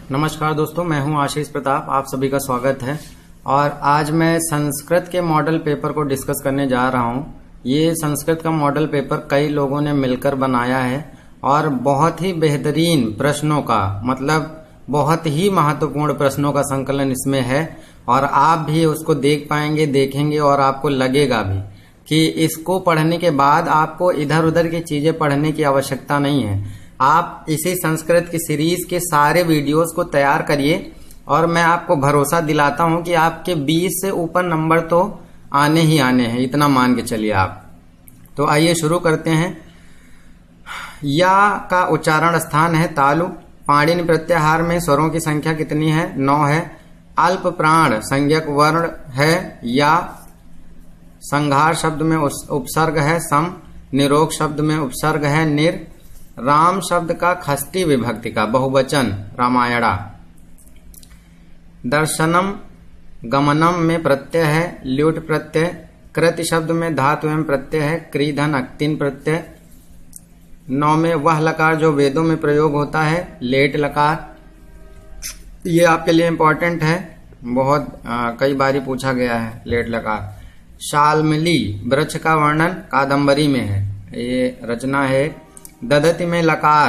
नमस्कार दोस्तों, मैं हूं आशीष प्रताप। आप सभी का स्वागत है। और आज मैं संस्कृत के मॉडल पेपर को डिस्कस करने जा रहा हूं। ये संस्कृत का मॉडल पेपर कई लोगों ने मिलकर बनाया है और बहुत ही बेहतरीन प्रश्नों का, मतलब बहुत ही महत्वपूर्ण प्रश्नों का संकलन इसमें है। और आप भी उसको देख पाएंगे, देखेंगे और आपको लगेगा भी कि इसको पढ़ने के बाद आपको इधर उधर की चीजें पढ़ने की आवश्यकता नहीं है। आप इसी संस्कृत की सीरीज के सारे वीडियोस को तैयार करिए और मैं आपको भरोसा दिलाता हूं कि आपके 20 से ऊपर नंबर तो आने ही आने हैं, इतना मान के चलिए आप। तो आइए शुरू करते हैं। या का उच्चारण स्थान है तालु। पाणिनि प्रत्याहार में स्वरों की संख्या कितनी है? 9 है। अल्प प्राण संज्ञक वर्ण है या। संघार शब्द में उपसर्ग है सम। निरोग शब्द में उपसर्ग है निर। राम शब्द का खष्टी विभक्ति का बहुवचन रामायणा। दर्शनम गमनम में प्रत्यय है ल्यूट प्रत्यय। कृति शब्द में धातु एवं प्रत्यय है क्री धन अक्तिन प्रत्यय। 9 में वह लकार जो वेदों में प्रयोग होता है लेट लकार। ये आपके लिए इंपॉर्टेंट है, बहुत कई बारी पूछा गया है लेट लकार। शाल्मली वृक्ष का वर्णन कादम्बरी में है, ये रचना है। ददति में लकार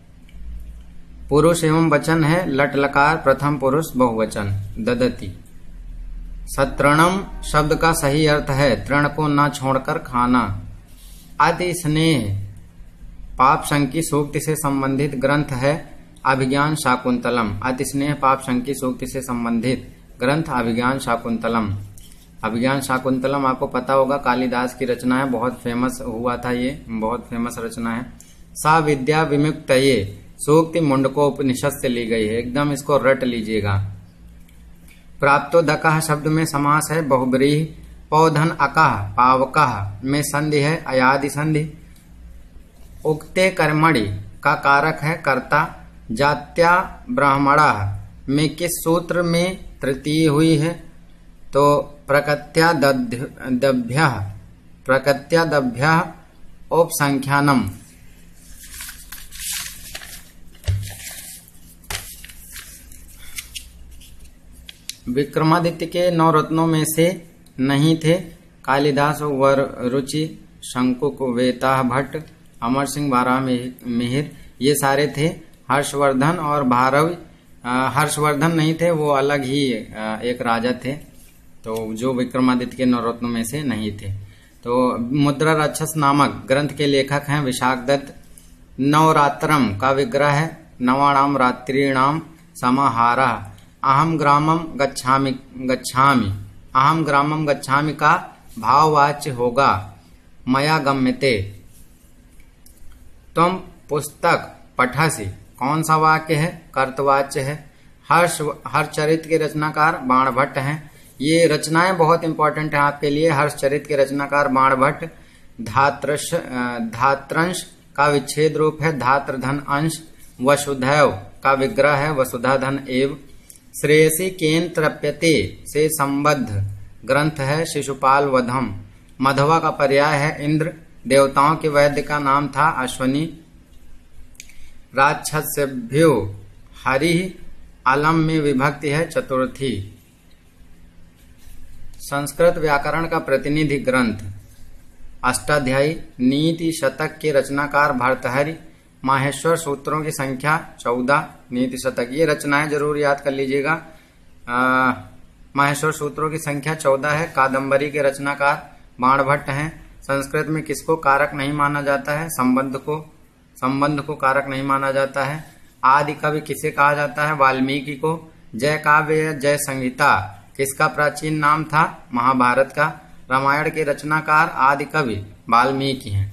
पुरुष एवं वचन है, लट लकार प्रथम पुरुष बहुवचन ददति। सत्रणम शब्द का सही अर्थ है तृण को न छोड़कर खाना। अति स्नेह पाप संकी सूक्ति से संबंधित ग्रंथ है अभिज्ञान शाकुंतलम। अति स्नेह पाप संकी सूक्ति से संबंधित ग्रंथ अभिज्ञान शाकुंतलम। अभिज्ञान शाकुंतलम आपको पता होगा, कालिदास की रचना है, बहुत फेमस हुआ था, ये बहुत फेमस रचना है। सा विद्या विमुक्तये सूक्ति मुंडको उपनिषद से ली गई है, एकदम इसको रट लीजिएगा। प्राप्तोदकः शब्द में समास है बहुब्रीहि। पौधन अकः पावकः में संधि है अयादि संधि। उक्ते कर्मणि का कारक है कर्ता। जात्या ब्राह्मणा में किस सूत्र में तृतीय हुई है? तो प्रकृत्यादभ्यः उपसंख्यानम। विक्रमादित्य के 9 रत्नों में से नहीं थे। कालिदास वर रुचि शंकुक वेताह भट्ट अमर सिंह बारह मिहिर ये सारे थे। हर्षवर्धन और भारवी, हर्षवर्धन नहीं थे, वो अलग ही एक राजा थे, तो जो विक्रमादित्य के 9 रत्नों में से नहीं थे। तो मुद्रा राक्षस नामक ग्रंथ के लेखक हैं विशाख दत्त। नवरात्रम का विग्रह है नवाणाम रात्रिणाम समाहारः। अहम ग्रामम गच्छामि। अहम ग्रामम गच्छामि का भाववाच्य होगा मया गम्यते। तुम पुस्तक पठसि कौन सा वाक्य है? कर्तवाच्य है। हर्षचरित के रचनाकार बाणभट्ट हैं। ये रचनाएं बहुत इंपॉर्टेंट है आपके लिए। हर्षचरित के रचनाकार बाणभट्ट। धात्रंश का विच्छेद रूप है धात्रधन अंश। वसुधैव का विग्रह है वसुधाधन एव। श्रेयसी केन तृप्यते से संबद्ध ग्रंथ है शिशुपाल वधम। मधवा का पर्याय है इंद्र। देवताओं के वैद्य का नाम था अश्वनी। राक्षसेभ्यो हरि। अलम में विभक्ति है चतुर्थी। संस्कृत व्याकरण का प्रतिनिधि ग्रंथ अष्टाध्यायी। नीति शतक के रचनाकार भर्तहरि। माहेश्वर सूत्रों की संख्या 14। नीति शतक ये रचनाएं जरूर याद कर लीजिएगा। माहेश्वर सूत्रों की संख्या 14 है। कादम्बरी के रचनाकार बाणभट्ट हैं। संस्कृत में किसको कारक नहीं माना जाता है? संबंध को कारक नहीं माना जाता है। आदि कवि किसे कहा जाता है? वाल्मीकि को। जय काव्य या जय संहिता किसका प्राचीन नाम था? महाभारत का। रामायण के रचनाकार आदि कवि वाल्मीकि हैं।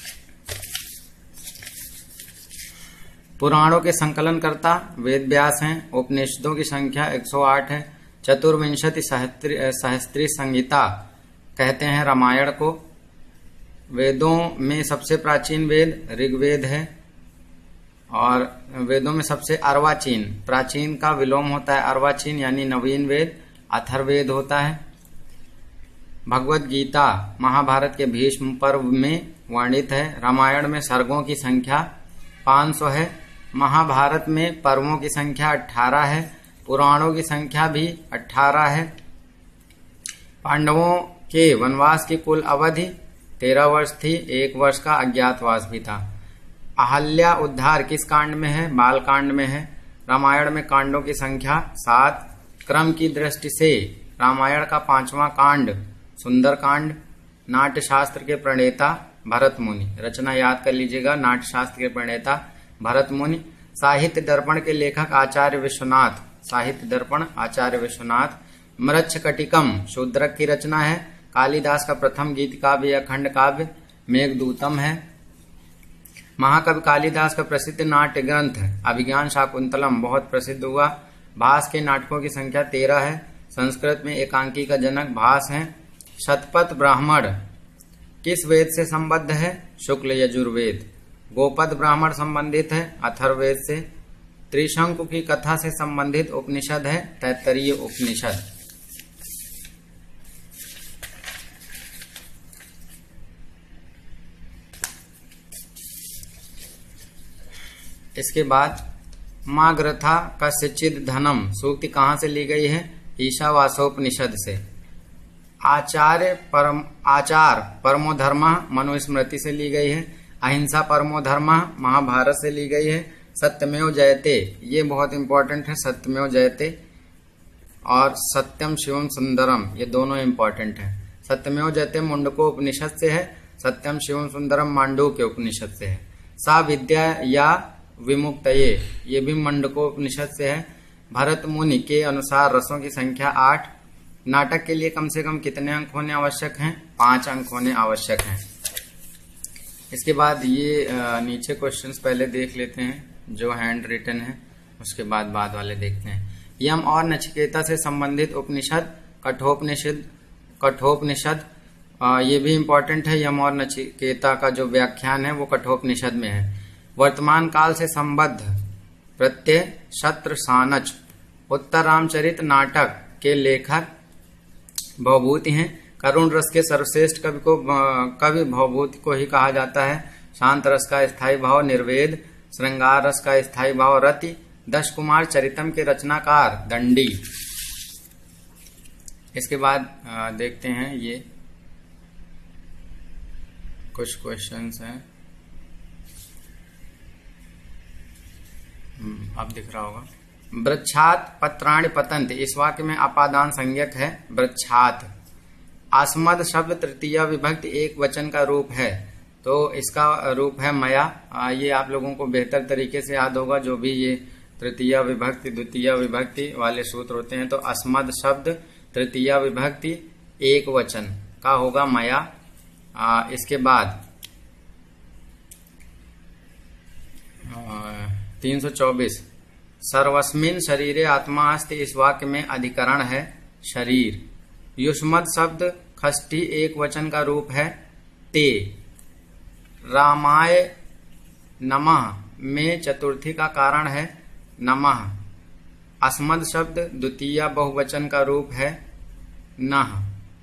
पुराणों के संकलनकर्ता वेद व्यास हैं। उपनिषदों की संख्या 108 है। चतुर्विंशति सहस्त्री संहिता कहते हैं रामायण को। वेदों में सबसे प्राचीन वेद ऋग्वेद है और वेदों में सबसे अर्वाचीन, प्राचीन का विलोम होता है अर्वाचीन यानी नवीन वेद अथर्ववेद होता है। भगवत गीता महाभारत के भीष्म पर्व में वर्णित है। रामायण में सर्गों की संख्या 500 है। महाभारत में पर्वों की संख्या 18 है, पुराणों की संख्या भी 18 है। पांडवों के वनवास की कुल अवधि 13 वर्ष थी, 1 वर्ष का अज्ञातवास भी था। अहल्या उद्धार किस कांड में है? बाल कांड में है। रामायण में कांडों की संख्या 7। क्रम की दृष्टि से रामायण का 5वां कांड सुंदर कांड। नाट्य शास्त्र के प्रणेता भरत मुनि, रचना याद कर लीजिएगा, नाट्य शास्त्र के प्रणेता भरत मुनि। साहित्य दर्पण के लेखक आचार्य विश्वनाथ, साहित्य दर्पण आचार्य विश्वनाथ। मृच्छकटिकम शूद्रक की रचना है। कालिदास का प्रथम गीत काव्य या खंड काव्य मेघदूतम है। महाकवि कालिदास का प्रसिद्ध नाट्य ग्रंथ अभिज्ञान शाकुंतलम बहुत प्रसिद्ध हुआ। भास के नाटकों की संख्या 13 है। संस्कृत में एकांकी का जनक भास है। शतपथ ब्राह्मण किस वेद से संबद्ध है? शुक्ल यजुर्वेद। गोपद ब्राह्मण संबंधित है अथर्ववेद से। त्रिशंकु की कथा से संबंधित उपनिषद है तैत्तरीय उपनिषद। इसके बाद माँ ग्रथा कस्यचिद धनम सूक्ति कहाँ से ली गई है? ईशावासोपनिषद से। आचार परमो धर्म मनुस्मृति से ली गई है। अहिंसा परमो धर्म महाभारत से ली गई है। सत्यमेव जयते ये बहुत इंपॉर्टेंट है, सत्यमेव जयते। और सत्यम शिवम सुंदरम ये दोनों इंपॉर्टेंट है। सत्यमेव जयते मुंडको उपनिषद से है, सत्यम शिवम सुंदरम मांडू के उपनिषद से है। सा विद्या या विमुक्तये ये भी मंडको उपनिषद से है। भरत मुनि के अनुसार रसों की संख्या 8। नाटक के लिए कम से कम कितने अंक होने आवश्यक हैं? 5 अंक होने आवश्यक हैं। इसके बाद ये नीचे क्वेश्चंस पहले देख लेते हैं जो हैंड रिटन है, उसके बाद वाले देखते हैं। यम और नचिकेता से संबंधित उपनिषद कठोपनिषद ये भी इंपॉर्टेंट है। यम और नचिकेता का जो व्याख्यान है वो कठोपनिषद में है। वर्तमान काल से संबद्ध प्रत्यय शत्र सानच। उत्तर रामचरित नाटक के लेखक भवभूति हैं। करुण रस के सर्वश्रेष्ठ कवि भवभूति को ही कहा जाता है। शांत रस का स्थायी भाव निर्वेद, श्रृंगार रस का स्थायी भाव रति। 10 कुमार चरितम के रचनाकार दंडी। इसके बाद देखते हैं ये कुछ क्वेश्चंस हैं, अब दिख रहा होगा। वृक्षात पत्राणि पतंत इस वाक्य में अपादान संज्ञक है वृक्षात। आस्मद शब्द तृतीय विभक्ति एक वचन का रूप है, तो इसका रूप है मया। ये आप लोगों को बेहतर तरीके से याद होगा जो भी ये तृतीय विभक्ति द्वितीय विभक्ति वाले सूत्र होते हैं। तो अस्मद शब्द तृतीय विभक्ति एक वचन का होगा मया। इसके बाद 324 सर्वस्मिन शरीरे आत्मा अस्ति इस वाक्य में अधिकरण है शरीर। युष्मद शब्द खष्टी एक वचन का रूप है ते। रामाय नमः में चतुर्थी का कारण है नमः। अस्मद शब्द द्वितीय बहुवचन का रूप है नः।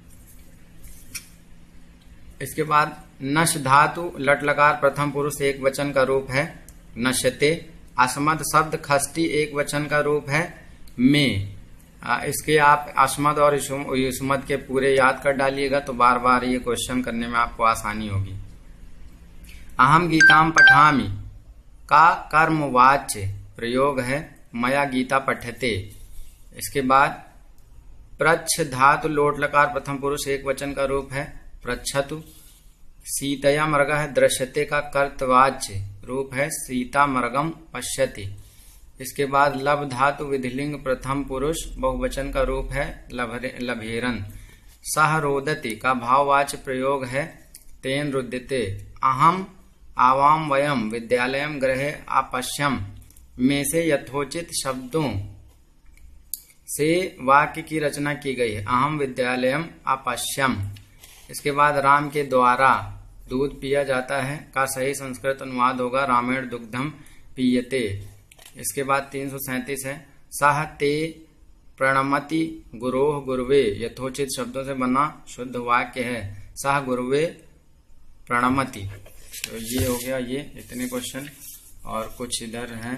इसके बाद नश धातु लट लकार प्रथम पुरुष एक वचन का रूप है नश्यते। अस्मद शब्द खष्टी एक वचन का रूप है में। इसके आप अस्मद और युष्मद के पूरे याद कर डालिएगा तो बार बार ये क्वेश्चन करने में आपको आसानी होगी। अहम गीताम पठामि का कर्मवाच्य प्रयोग है मया गीता पठ्यते। इसके बाद प्रच्छ धातु लोट लकार प्रथम पुरुष एक वचन का रूप है प्रच्छतु। सीतया मृग है दृश्यते का कर्तवाच्य रूप है सीता मृगम पश्यति। इसके बाद लब धातु विधिलिंग प्रथम पुरुष बहुवचन का रूप है लभेरन। सह रोदति का भाववाच्य प्रयोग है तेन रुद्यते। अहम आवाम वयम विद्यालयम गृहे आपश्यम में से यथोचित शब्दों से वाक्य की रचना की गई है अहम विद्यालयम आपश्यम। इसके बाद राम के द्वारा दूध पिया जाता है का सही संस्कृत अनुवाद होगा रामेण दुग्धम पीयते। इसके बाद 337 है सह ते प्रणमति गुरोह गुरुवे यथोचित शब्दों से बना शुद्ध वाक्य है सह गुरुवे प्रणमति। तो ये हो गया ये इतने क्वेश्चन। और कुछ इधर हैं।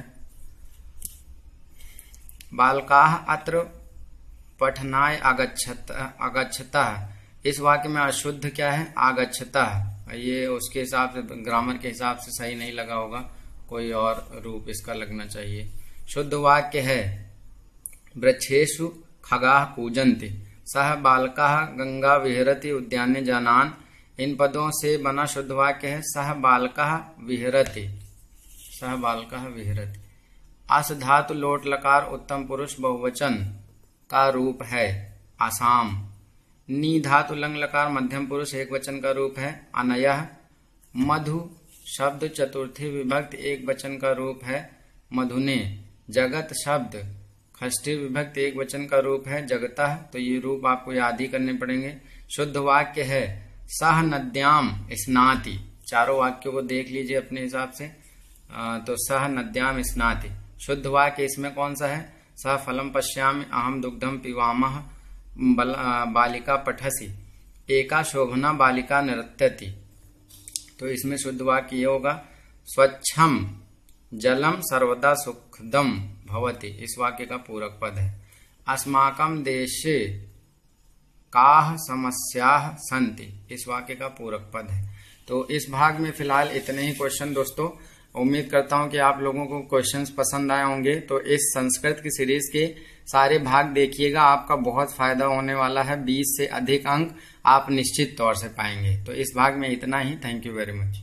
बालकाः अत्र पठनाय आगच्छतः। इस वाक्य में अशुद्ध क्या है? आगच्छतः। ये उसके हिसाब से, ग्रामर के हिसाब से सही नहीं लगा होगा, कोई और रूप इसका लगना चाहिए। शुद्ध वाक्य है वृक्षेषु खगाः कूजन्ति, सह बालकाः गंगा विहरति उद्याने जनान्। इन पदों से बना शुद्ध वाक्य है सह बालकाः विहरति, सह बालकाः विहरति। अस धातु लोट लकार उत्तम पुरुष बहुवचन का रूप है आसाम। नी धातु लंग लकार मध्यम पुरुष एक वचन का रूप है अनयः। मधु शब्द चतुर्थी विभक्त एक वचन का रूप है मधुने। जगत शब्द षष्ठी विभक्त एक वचन का रूप है जगतः। तो ये रूप आपको याद ही करने पड़ेंगे। शुद्ध वाक्य है सह नद्याम स्नाति। चारों वाक्यों को देख लीजिए अपने हिसाब से। तो सह नद्याम स्नाति शुद्ध वाक्य इसमें कौन सा है? सह फलम पश्यामि अहम दुग्धम पिबामः बालिका पठसी एका शोभना बालिका नृत्यति। तो इसमें शुद्ध वाक्य ये होगा स्वच्छम जलम सर्वदा सुखदम भवति। इस वाक्य का पूरक पद है। अस्माकं देशे काः समस्याः सन्ति। इस वाक्य का पूरक पद है। तो इस भाग में फिलहाल इतने ही क्वेश्चन दोस्तों। उम्मीद करता हूं कि आप लोगों को क्वेश्चंस पसंद आए होंगे। तो इस संस्कृत की सीरीज के सारे भाग देखिएगा, आपका बहुत फायदा होने वाला है। 20 से अधिक अंक आप निश्चित तौर से पाएंगे। तो इस भाग में इतना ही। Thank you very much.